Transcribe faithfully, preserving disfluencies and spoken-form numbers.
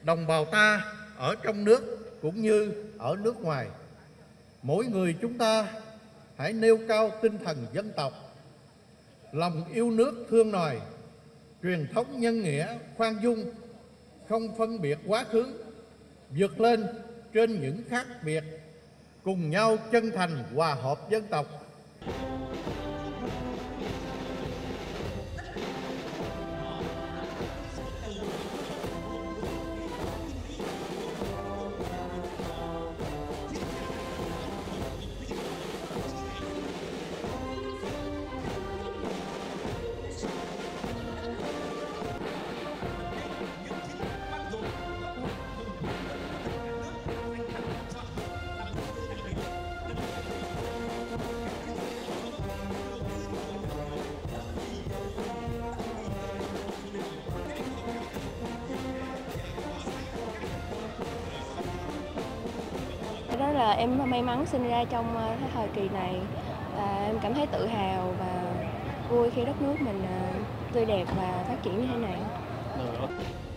đồng bào ta ở trong nước cũng như ở nước ngoài. Mỗi người chúng ta hãy nêu cao tinh thần dân tộc, lòng yêu nước thương nòi, truyền thống nhân nghĩa, khoan dung, không phân biệt quá khứ, vượt lên trên những khác biệt, cùng nhau chân thành hòa hợp dân tộc. Đó là em may mắn sinh ra trong cái thời kỳ này, và em cảm thấy tự hào và vui khi đất nước mình tươi đẹp và phát triển như thế này.